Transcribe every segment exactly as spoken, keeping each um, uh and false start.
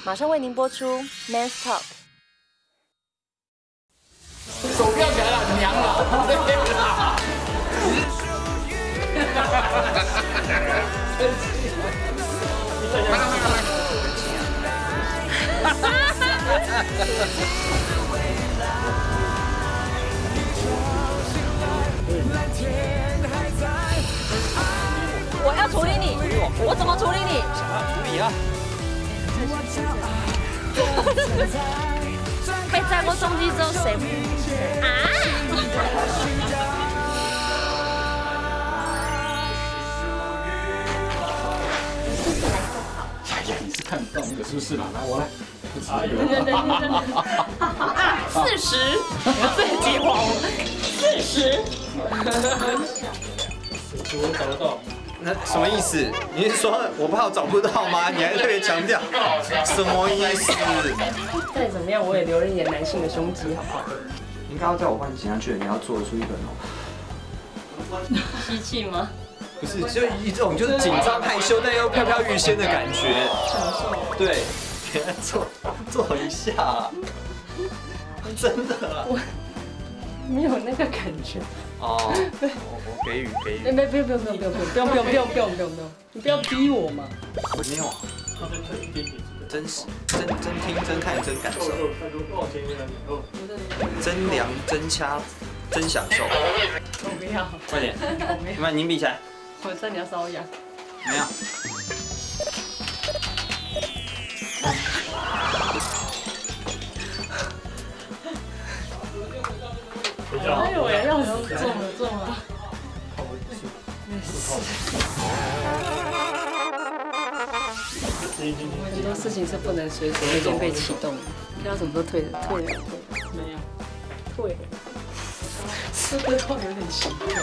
马上为您播出 Men's Talk。 手吊起来了，娘了！对啦。 我要处理你，我怎么处理你？ 处理啊！ 被载过重机之后，谁不啊？ 哎呀，你是看不到那个是不是啦？来，我来。哎呦！ 啊，四十，最激化我，四十。 我找得到。 那什么意思？你是说我怕我找不到吗？你还特别强调，什么意思？ 再怎么样，我也留了一点男性的胸肌，好不好？ 应该要在我帮你剪下去，你要做出一个哦。 吸气吗？ 不是，就一种就是紧张害羞但又飘飘欲仙的感觉。 享受。 对，给他做做一下，真的啦。 我没有那个感觉。 哦，我我给予给予。 没没不用不用不用不用不用不用不用不用不用不用不用，你不要逼我嘛。 我没有啊。真实真真听真看真感受，真凉真掐真享受。 我不要。 快点，你们您比起来。 我知道你要瘙痒。 没有。 哎呦喂，要死，中了中了。很多事情是不能随随便便被启动的，不要什么都退了，退了，退了，没有，退了，是不是都有点心痛？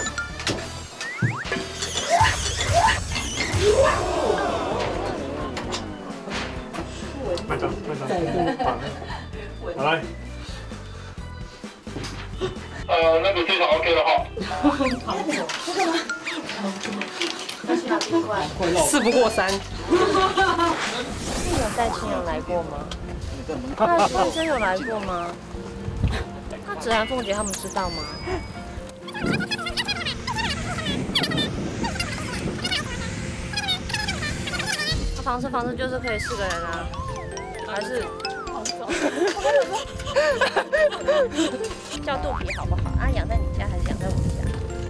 慢张，慢张，好来。呃，那个非常 OK 了哈。 事不过三。有带亲友来过吗？那先生有来过吗？那芷涵、凤姐他们知道吗？房子房子就是可以四个人啊，还是叫肚皮好不好？啊，养在你家还是养在我家？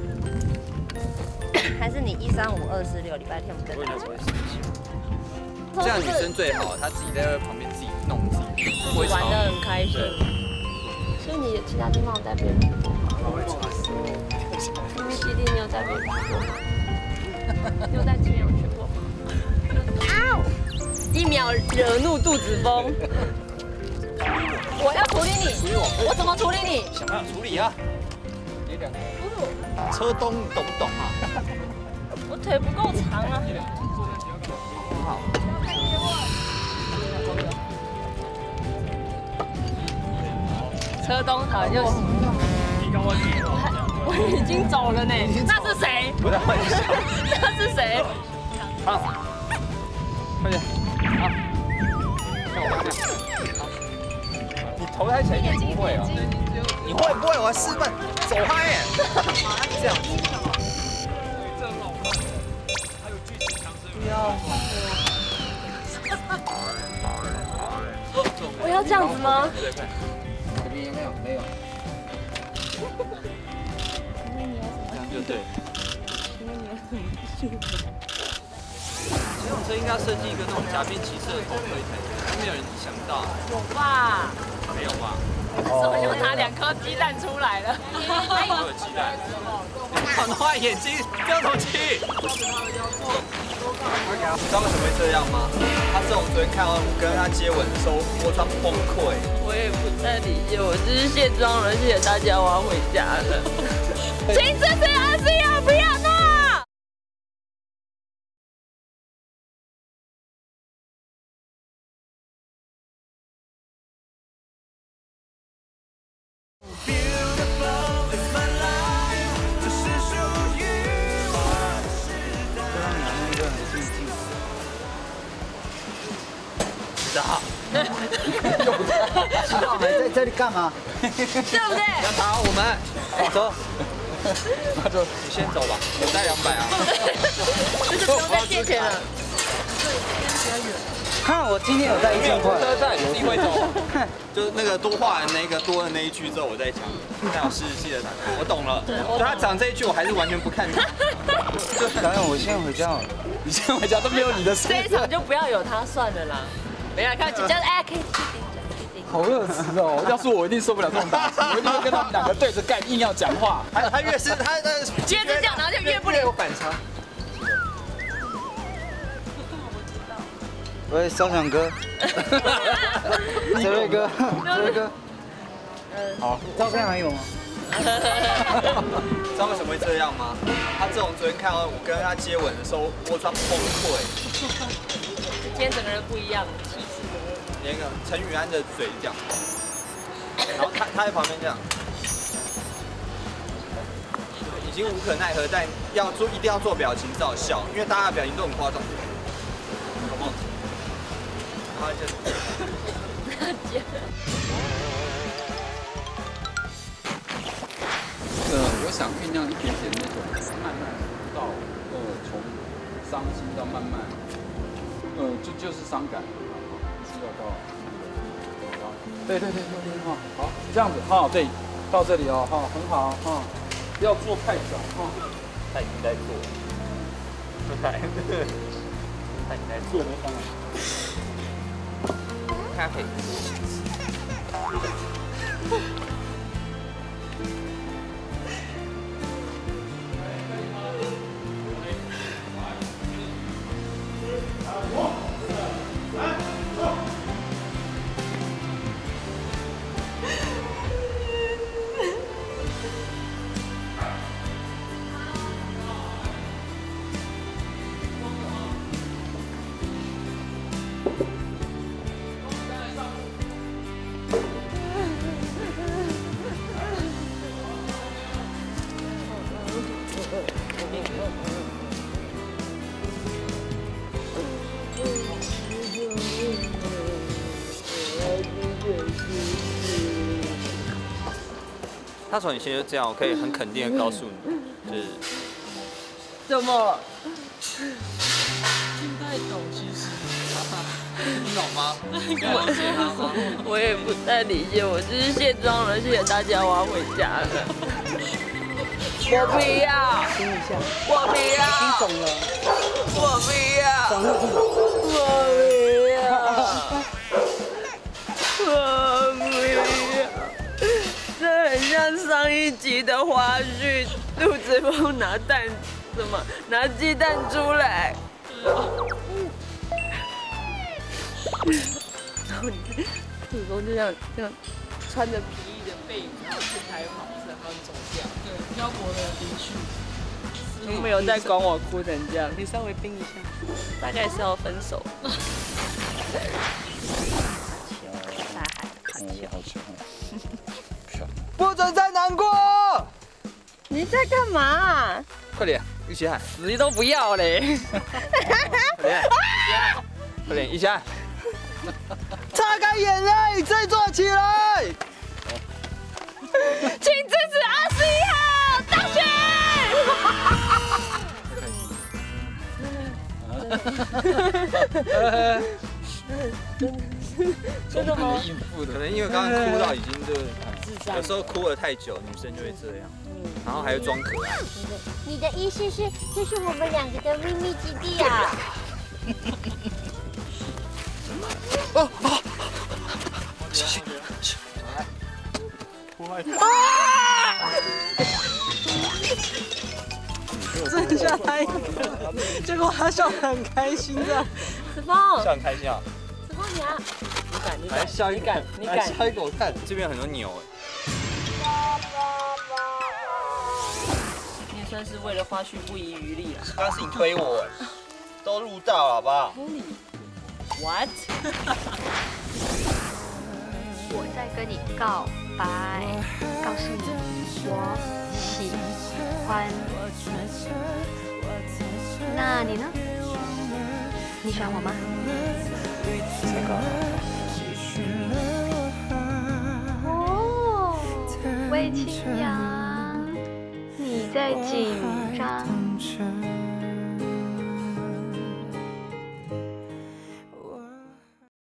还是你一三五二四六礼拜天我们再打出来？ 这样女生最好，她自己在旁边自己弄自己， 玩得很开心。所以你其他地方有带 baby 过吗？因为基地你有带 baby 过吗？你有带亲友去过吗？啊！一秒惹怒肚子风。我要处理你，我怎么处理你？ 想办法处理啊！你两个车东懂不懂啊？ 我腿不够长啊。 好。 车东好又我已经走了呢，那是谁？ 不在幻想。 那是谁？ 好，快点，好，看我看。你头抬起来你不会哦，你会不会？我示范，走开耶！这样。不要。 我要这样子吗？ 这边有没有？没有。这样就对。这种车应该设计一个那种夹边骑士的头盔才对，没有人想到。 有吧？ 没有吧？ 所以我拿两颗鸡蛋出来了。 都有鸡蛋。好的话，眼睛掉头去。你知道为什么会这样吗？他这种昨天看到我跟他接吻的时候，我他崩溃。 我也不太理解，我只是卸妆了，谢谢大家，我要回家了。请支持阿西亚，不要闹。 的。 知道还在这里干嘛？ 对不对？ 杨桃，我们走。那就你先走吧，我带两百啊。 就是不用再借钱了。 看我今天有带一千块。 车站你自己会走。就是那个多画的那个多的那一句之后，我再讲。那我试试记得打开。我懂了。就他讲这一句，我还是完全不看他。 就导演，我现在回家了。 你先回家都没有你的事。 这一场就不要有他算了啦。没有，看紧张，哎，可以可以。 好热词哦！要是我一定受不了这种打击，我一定会跟他们两个对着干，硬要讲话。 他他越是他的越是这样，然后就越不有反差。 喂，肖想哥，哲瑞哥，哲瑞哥，好，照片还有吗？ 知道为什么会这样吗？他这种昨天看到我跟他接吻的时候，我装崩溃。 今天整个人不一样，气势。 连个陈宇安的嘴这样，然后他他在旁边这样，已经无可奈何，但要做一定要做表情照笑，因为大家的表情都很夸张。有帽子，然后就。 呃，我想酝酿一点点那种慢慢到呃从伤心到慢慢，呃就就是伤感。要到，对对对对对，哈，好，这样子，哈，对，到这里哦，哈，很好，哈，不要做太早，哈， 他已经在做，他他已经在做，咖啡。他从以前就这样，我可以很肯定的告诉你，就是怎么？ 听不太懂，其实。 你懂吗？ 我我也不太理解，我就是卸妆了，谢谢大家，我要回家了。我不要， 听一下， 我不要， 你肿了， 我不要， 肿了， 我不要，我不要。这很像上一集的花絮，杜子峰拿蛋，什么拿鸡蛋出来。然后你，杜子峰就像这样穿着皮衣的背影，然后去采访，然后走掉。 对，漂泊的离去。 都没有在管我哭成这样， 你稍微冰一下， 大概是要分手。 不准再难过！ 你在干嘛？ 快点，一起喊！ 死都不要嘞！ 快点，快点，一起喊！ 擦干眼泪，振作起来！ 请支持二十一号当选！真的吗？ 应付的，可能因为刚刚哭到已经就，有时候哭了太久，女生就会这样，然后还会装可爱。 你的意思是，这是我们两个的秘密基地啊？ 哦哦！小心！不害怕。 剩下他一个，结果他笑得很开心的。 子枫， 笑很开心啊！ 子枫你啊，你敢你来敢笑一个， 你敢来笑一个，我看这边有很多牛哎。 你也算是为了花絮不遗余力了。 刚刚是你推我哎，都录到了好不好？ What？ 我在跟你告白，告诉你我喜欢。那你呢？你喜欢我吗？ 这个。 位青扬，你在紧张。